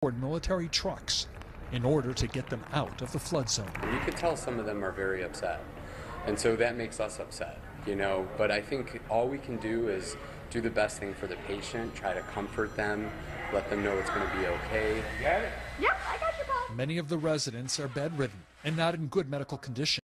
military trucks in order to get them out of the flood zone. You could tell some of them are very upset, and so that makes us upset, you know, but I think all we can do is do the best thing for the patient, try to comfort them, let them know it's going to be okay. Got it? Yep, I got your call. Many of the residents are bedridden and not in good medical condition.